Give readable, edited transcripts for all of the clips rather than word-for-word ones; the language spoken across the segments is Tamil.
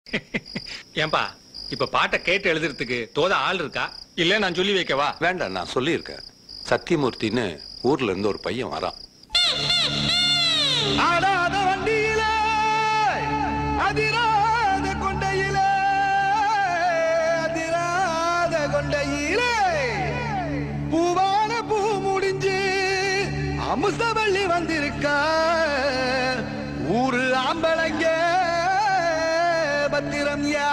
ஏன்பா இப்ப பாட்டை கேட்டு எழுதுறதுக்கு தோத ஆள் இருக்கா இல்ல நான் சொல்லி வைக்கவா? வேண்டாம், நான் சொல்லியிருக்கேன். சத்தியமூர்த்தின்னு ஊர்ல இருந்து ஒரு பையன் வரான். ஆடாத வண்டியிலே அதிராத கொண்டையிலே அதிராத கொண்டையிலே பூவான பூ முடிஞ்சு அமுசவள்ளி வந்திருக்கா ஊரு ஆம்பளைங்க பத்திரம் யா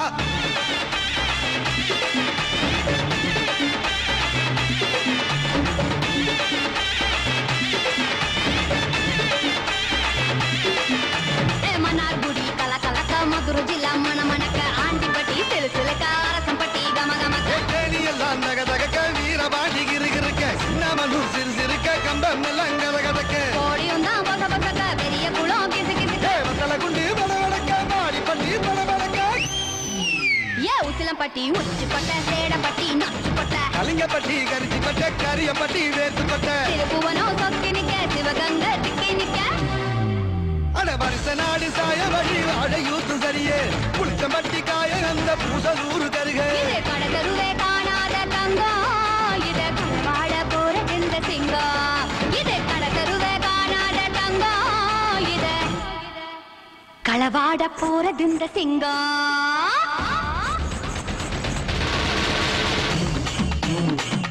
మధుర జిల్లా మన మనక ఆంటిపట్టి తెలుసులక రసంపట్టి గమ గమక எல்லாம் நகதக வீரபாண்டி கிருகிருக்க சின்னமனூர் சிறுசிறுக்க கம்பம் நிலங்கதகதக்க கோடி ஒன்னா பக பகக பெரிய குளம் கிசு கிசுக்க வத்தல குண்டி படவடக்க மாடி பட்டி படவடக்க ஏ உசிலம்பட்டி உச்சிப்பட்ட சேடப்பட்டி நச்சுப்பட்ட கலிங்கப்பட்டி கரிச்சிப்பட்ட கரியப்பட்டி வேத்துப்பட்ட திருப்புவனோ சொத்தி நிக்க சிவகங்கை திக்கி நிக்க அட வருஷ நாடு சாய வழி அடையூத்து சரியே புளிச்சம்பட்டி காய அந்த பூசலூரு கருக இது கடகருவே காணாத தங்கம் இது வாழ போற இந்த சிங்கம் இது கடகருவே காணாத தங்கம் இது களவாட போறது இந்த சிங்கம்